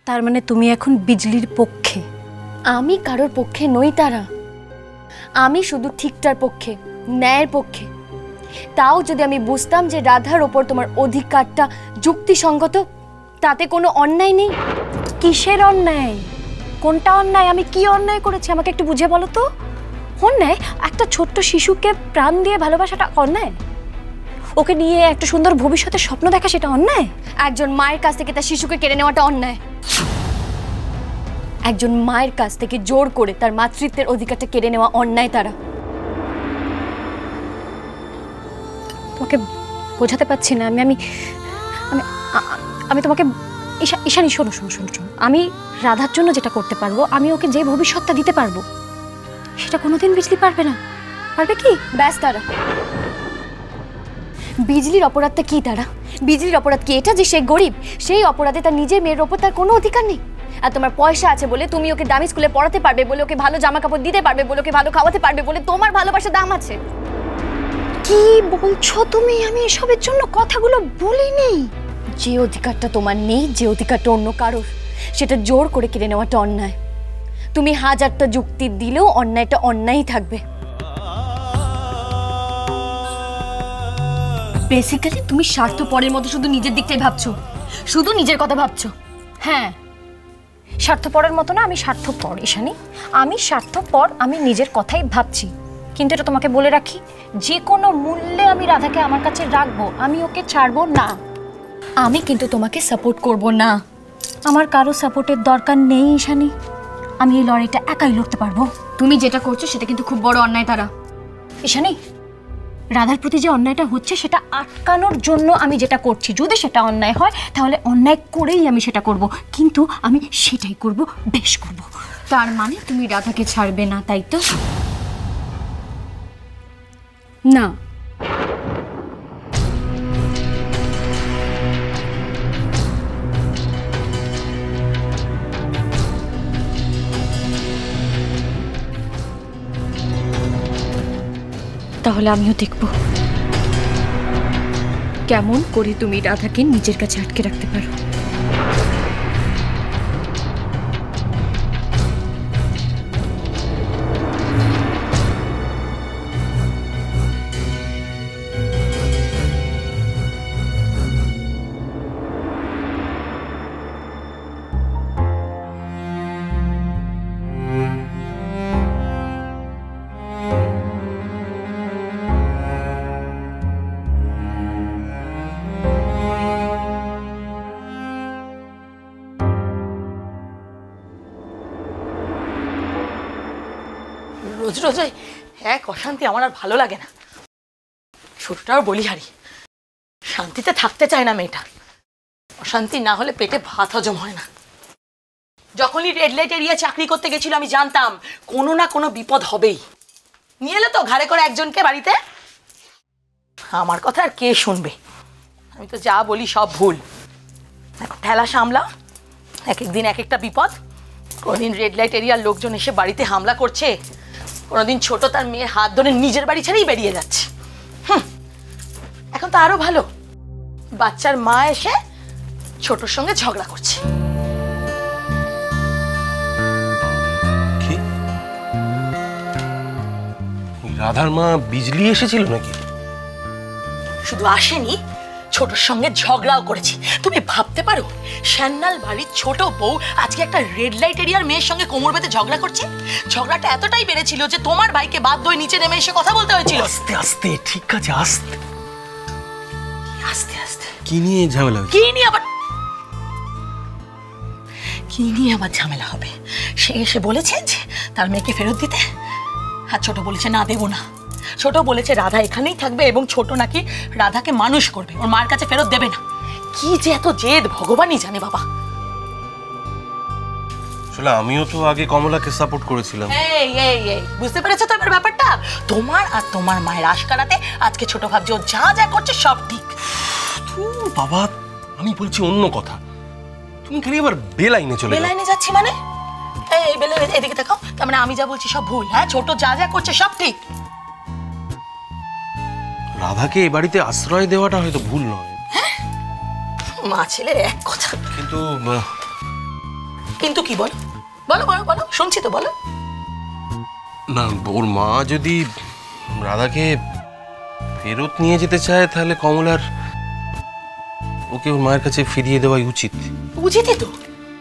তার মানে তুমি এখন বিজলির পক্ষে? আমি কারোর পক্ষে নই তারা, আমি শুধু ঠিকটার পক্ষে, ন্যায়ের পক্ষে। তাও যদি আমি বুঝতাম যে রাধার ওপর তোমার অধিকারটা যুক্তিসঙ্গত, তাতে কোনো অন্যায় নেই। কিসের অন্যায়? কোনটা অন্যায়? আমি কি অন্যায় করেছি আমাকে একটু বুঝে বলো তো। অন্যায়? একটা ছোট্ট শিশুকে প্রাণ দিয়ে ভালোবাসাটা অন্যায়? ওকে নিয়ে একটা সুন্দর ভবিষ্যতের স্বপ্ন দেখা সেটা অন্যায়? একজন মায়ের কাছ থেকে তার শিশুকে কেড়ে নেওয়াটা অন্যায়। একজন মায়ের কাছ থেকে জোর করে তার মাতৃত্বের অধিকারটা কেড়ে নেওয়া অন্যায় তারা। তোমাকে বোঝাতে পারছি না। আমি আমি আমি তোমাকে ঈশানী, শোনো শোনো শোনো শোনো, আমি রাধার জন্য যেটা করতে পারবো, আমি ওকে যে ভবিষ্যৎটা দিতে পারবো, সেটা কোনোদিন বিজলি পারবে না। পারবে কি? ব্যাস তারা, বিজলির অপরাধটা কি তারা? বিজলির অপরাধ কি এটা যে সে গরিব? সেই অপরাধে তার নিজের মেয়ের ওপর তার কোনো অধিকার নেই। আর তোমার পয়সা আছে বলে, তুমি ওকে দামি স্কুলে পড়াতে পারবে বলে, ওকে ভালো জামা কাপড় দিতে পারবে বলে, ওকে ভালো খাওয়াতে পারবে বলে তোমার ভালোবাসার দাম আছে। কি বলছো তুমি? আমি এসবের জন্য কথাগুলো বলিনি। যে অধিকারটা তোমার নেই, যে অধিকারটা অন্য কারোর, সেটা জোর করে কেড়ে নেওয়াটা অন্যায়। তুমি হাজারটা যুক্তি দিলেও অন্যায়টা অন্যায়ই থাকবে। বেসিক্যালি তুমি স্বার্থপরের মতো শুধু নিজের দিকটাই ভাবছো, শুধু নিজের কথা ভাবছো। হ্যাঁ, স্বার্থপরের মতো না, আমি স্বার্থপর ঈশানী, আমি স্বার্থপর, আমি নিজের কথাই ভাবছি। কিন্তু এটা তোমাকে বলে রাখি, যে কোনো মূল্যে আমি রাধাকে আমার কাছে রাখবো, আমি ওকে ছাড়বো না। আমি কিন্তু তোমাকে সাপোর্ট করব না। আমার কারো সাপোর্টের দরকার নেই ঈশানী, আমি এই লড়াইটা একাই লড়তে পারবো। তুমি যেটা করছো সেটা কিন্তু খুব বড় অন্যায় তারা। ঈশানী, রাধার প্রতি যে অন্যায়টা হচ্ছে সেটা আটকানোর জন্য আমি যেটা করছি, যদি সেটা অন্যায় হয় তাহলে অন্যায় করেই আমি সেটা করব, কিন্তু আমি সেটাই করব, বেশ করব। তার মানে তুমি রাধাকে ছাড়বে না, তাই তো? না, তাহলে আমিও দেখব কেমন করে তুমি রাধাকে নিজের কাছে আটকে রাখতে পারো। রোজ রোজ এক অশান্তি আমার আর ভালো লাগে না। ছোটটাও বলিহারি, শান্তিতে থাকতে চায় না মেয়েটা। অশান্তি না হলে পেটে ভাত হজম হয় না। যখনই রেড লাইট এরিয়া চাকরি করতে গেছিল আমি জানতাম কোনো না কোনো বিপদ হবেই। নিয়ে এলো তো ঘাড়ে করে একজনকে বাড়িতে। আমার কথা আর কে শুনবে? আমি তো যা বলি সব ভুল। এখন ঠেলা সামলাও, এক একদিন এক একটা বিপদ। কোনোদিন রেড লাইট এরিয়ার লোকজন এসে বাড়িতে হামলা করছে, কোনোদিন ছোট তার মেয়ের হাত ধরে নিজের বাড়ি ছেড়েই বেরিয়ে যাচ্ছে। এখন তো আরো ভালো, বাচ্চার মা এসে ছোটর সঙ্গে ঝগড়া করছে। রাধার মা বিজলি এসেছিল নাকি? শুধু আসেনি, ছোটর সঙ্গে ঝগড়াও করেছি। তুমি ভাবতে পারো শ্যান্নাল বাড়ির ছোট বউ আজকে একটা রেড লাইট এরিয়ার মেয়ের সঙ্গে কোমর বেঁধে ঝগড়া করছে। ঝগড়াটা এতটাই বেড়েছিল যে তোমার ভাইকে বাধ্য হয়ে নিচে নেমে এসে কথা বলতে হয়েছিল। আস্তে আস্তে, ঠিক আছে, আস্তে আস্তে আস্তে। কি নিয়ে ঝামেলা? কি নিয়ে আবার ঝামেলা হবে? সে এসে বলেছে যে তার মেয়েকে ফেরত দিতে, আর ছোট বলেছে না, দেবো না। ছোট বলেছে রাধা এখানেই থাকবে এবং ছোট নাকি রাধাকে মানুষ করবে, ওর মার কাছে ফেরত দেবে না। কি যে এত জেদ ভগবানই জানে বাবা। আসলে আমিও তো আগে কমলাকে সাপোর্ট করেছিলাম। এই এই এই বুঝতে পেরেছো তো এবার ব্যাপারটা? তোমার আর তোমার মায়ের আশকারাতে আজকে ছোট ভাবছে ও যা যা করছে সব ঠিক। বাবা, আমি বলছি অন্য কথা। তুমি খালি আবার বেলাইনে চলে যাও। বেলাইনে যাচ্ছি মানে? এই বেলে এদিকে দেখাও। তার মানে আমি যা বলছি সব ভুল? হ্যাঁ, ছোট যা যা করছে সব ঠিক। রাধাকে এই বাড়িতে আশ্রয় দেওয়াটা হয়তো ভুল নয়। মা ছেলের এক কথা। কিন্তু কিন্তু কি বলো বলো বলো বলো, শুনছি তো, বলো। না, ওর মা যদি রাধাকে ফেরত নিয়ে যেতে চায় তাহলে কমলার ওকে ওর মায়ের কাছে ফিরিয়ে দেওয়াই উচিত। উচিতই তো।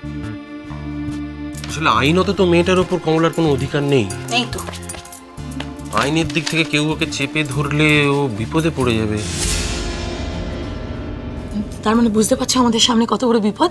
আসলে আইনত তো মেয়েটার ওপর কমলার কোনো অধিকার নেই। নেই তো। আইনের দিক থেকে কেউ ওকে চেপে ধরলে ও বিপদে পড়ে যাবে। তার মানে বুঝতে পারছো আমাদের সামনে কত বড় বিপদ।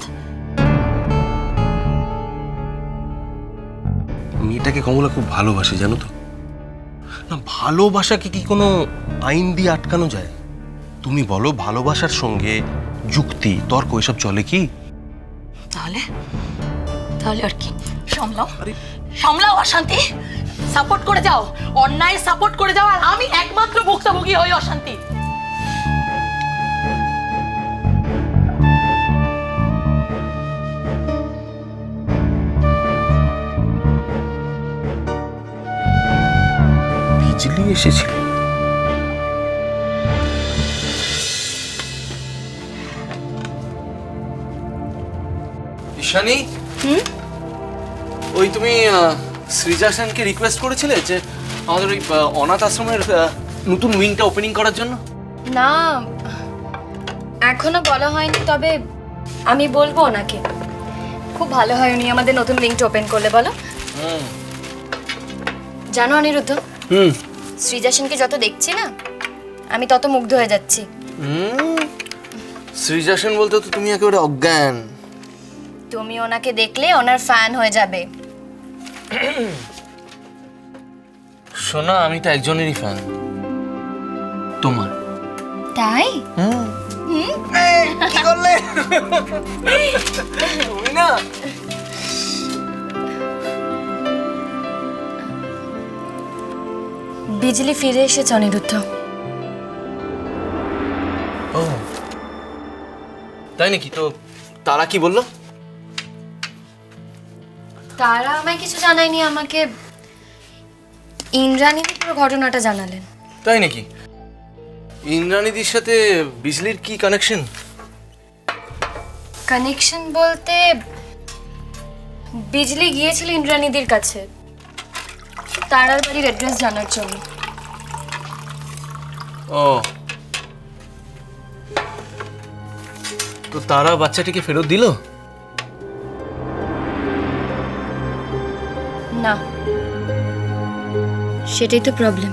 মেয়েটাকে কমলা খুব ভালোবাসে, জানো তো। না, ভালোবাসাকে কি কোনো আইন দিয়ে আটকানো যায়? তুমি বলো, ভালোবাসার সঙ্গে যুক্তি তর্ক এসব চলে কি? তাহলে তাহলে আর কি? সামলাও, সামলাও অশান্তি, সাপোর্ট করে যাও, অন্যায় সাপোর্ট করে যাও, আর আমি একমাত্র ভুক্তভোগী হই অশান্তি। বিজলি এসেছিল। ঈশানী, ওই তুমি সৃজা সেনকে রিকোয়েস্ট করেছিলে যে আমাদের ওই অনাথ আশ্রমের নতুন উইংটা ওপেনিং করার জন্য? না, এখনো বলা হয়নি, তবে আমি বলবো ওনাকে। খুব ভালো হয় উনি আমাদের নতুন উইংটা ওপেন করলে। বলো। জানো অনিরুদ্ধ, সৃজা সেনকে যত দেখছি না আমি তত মুগ্ধ হয়ে যাচ্ছি। সৃজা সেন বলতে তো তুমি একেবারে অজ্ঞান। তুমি ওনাকে দেখলে ওনার ফ্যান হয়ে যাবে। শোনা, আমি তো একজনেরই ফ্যান, তোমার। তাই? কি করলে? তুমি না বিজলি ফিরে এসেছে অনিরুদ্ধ। ও তাই নাকি? তো তারা কি বললো? তারা আমায় কিছু জানায়নি, আমাকে ইন্দ্রাণীদি পুরো ঘটনাটা জানালেন। তাই নাকি? ইন্দ্রাণীদির সাথে বিজলির কি কানেকশন? কানেকশন বলতে বিজলি গিয়েছিল ইন্দ্রাণীদির কাছে তারার বাড়ির অ্যাড্রেস জানার জন্য। ও, তো তারা বাচ্চাটিকে ফেরত দিল? না, সেটাই তো প্রবলেম।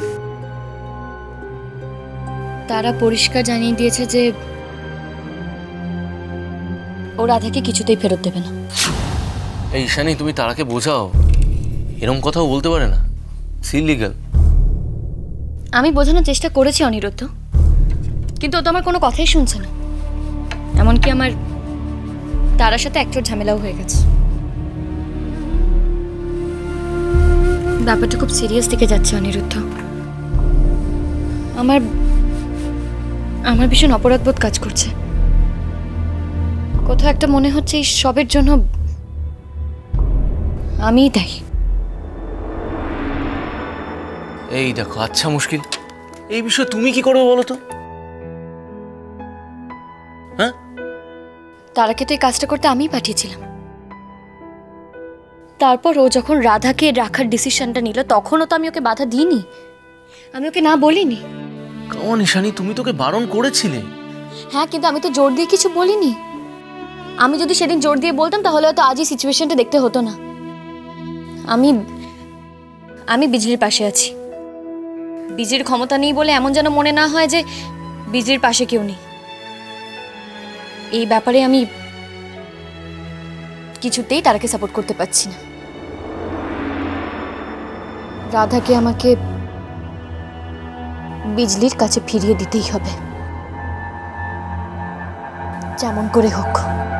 তারা পরিষ্কার জানিয়ে দিয়েছে যে ও রাধাকে কিছুতেই ফেরত দেবে না। এই ঈশানী, তুমি তারাকে বোঝাও, এরকম কথাও বলতে পারে না, ইলিগাল। আমি বোঝানোর চেষ্টা করেছি অনিরুদ্ধ, কিন্তু ও তো আমার কোনো কথাই শুনছে না। এমনকি আমার তারার সাথে একটু ঝামেলাও হয়ে গেছে। ব্যাপারটা খুব সিরিয়াস দিকে যাচ্ছে অনিরুদ্ধ। আমার আমার ভীষণ অপরাধবোধ কাজ করছে। কোথাও একটা মনে হচ্ছে এই সবের জন্য আমিই দায়ী। এই দেখো, আচ্ছা মুশকিল, এই বিষয়ে তুমি কি করবে বলো তো? হ্যাঁ, তারাকে তো এই কাজটা করতে আমিই পাঠিয়েছিলাম। তারপর ও যখন রাধাকে রাখার ডিসিশনটা নিল তখনও তো আমি ওকে বাধা দিইনি, আমি ওকে না বলিনি। কেমন ঈশানী, তুমি তোকে বারণ করেছিলে। হ্যাঁ, কিন্তু আমি তো জোর দিয়ে কিছু বলিনি। আমি যদি সেদিন জোর দিয়ে বলতাম তাহলে হয়তো আজই সিচুয়েশনটা দেখতে হতো না। আমি আমি বিজলির পাশে আছি। বিজলির ক্ষমতা নেই বলে এমন যেন মনে না হয় যে বিজলির পাশে কেউ নেই। এই ব্যাপারে আমি কিছুতেই তারাকে সাপোর্ট করতে পারছি না। রাধাকে আমাকে বিজলির কাছে ফিরিয়ে দিতেই হবে, যেমন করে হোক।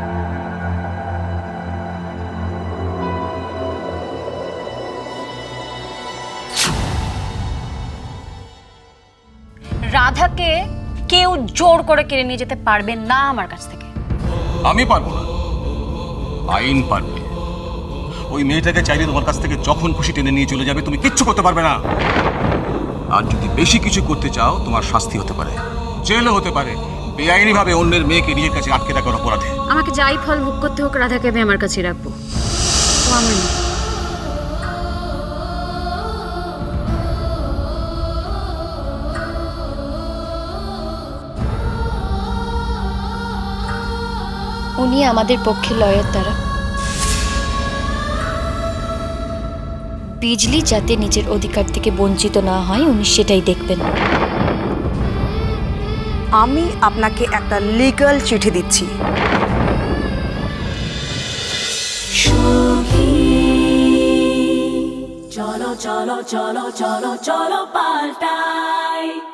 রাধাকে কেউ জোর করে কেড়ে নিয়ে যেতে পারবে না আমার কাছ থেকে। আমি পারবো না, আইন পারবে। ওই মেয়েটাকে চাইলে তোমার কাছ থেকে যখন খুশি টেনে নিয়ে চলে যাবে, তুমি কিচ্ছু করতে পারবে না। আর যদি বেশি কিছু করতে চাও, তোমার শাস্তি হতে পারে, জেলও হতে পারে, বেআইনিভাবে অন্যের মেয়েকে নিজের কাছে আটকে রাখার অপরাধে। আমাকে যাই ফল ভোগ করতে হোক, রাধাকে আমি আমার কাছে রাখবো। আমার না। উনি আমাদের পক্ষে লয়ার দ্বারা বিজলি যাতে নিজের অধিকার থেকে বঞ্চিত না হয় উনি সেটাই দেখবেন। আমি আপনাকে একটা লিগ্যাল চিঠি দিচ্ছি। চলো চলো চলো চলো চলো পাল্টাই।